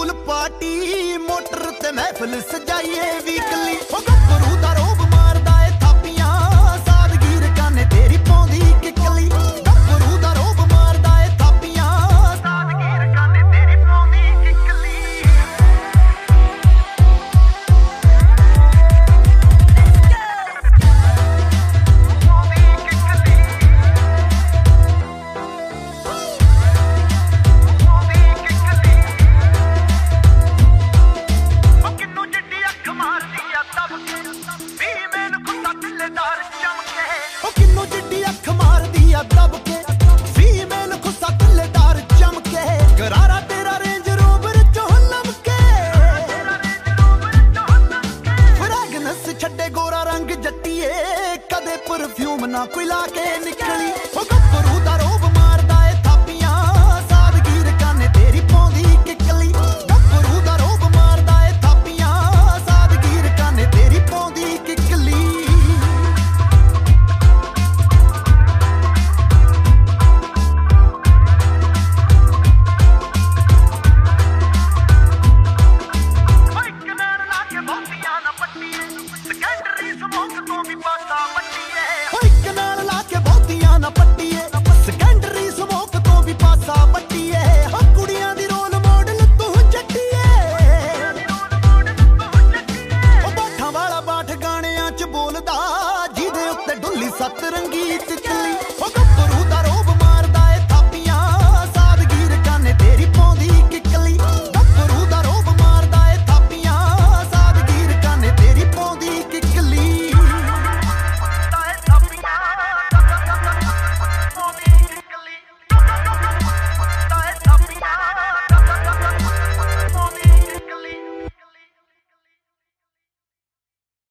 pool party motor ते महफिल सजाइए weekly गभरू दा रोब मारदा ए थापियां सादगीर काने तेरी पौंदी किकली गभरू दा रोब मारदा ए थापियां सादगीर काने तेरी पौंदी किकली परफ्यूम ना कोई लाके निकल